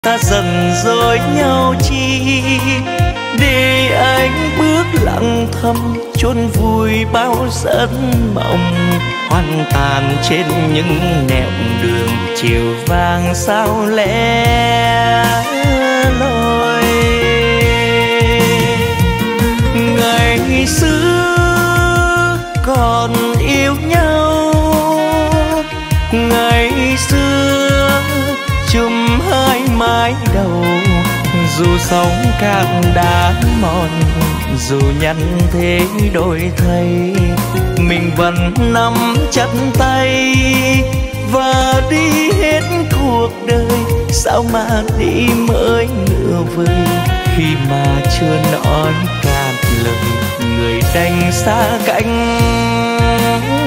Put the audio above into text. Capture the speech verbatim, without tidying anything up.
Ta dần dối nhau chi để anh bước lặng thầm chôn vùi bao giấc mộng hoang tàn trên những nẻo đường chiều vàng sao lẻ loi. Ngày xưa còn yêu nhau, ngày xưa chung hai mái đầu, dù sống cạn đá mòn, dù nhăn thế đổi thay, mình vẫn nắm chặt tay và đi hết cuộc đời. Sao mà đi mới ngựa vời, khi mà chưa nói cạn lời, người đành xa cánh.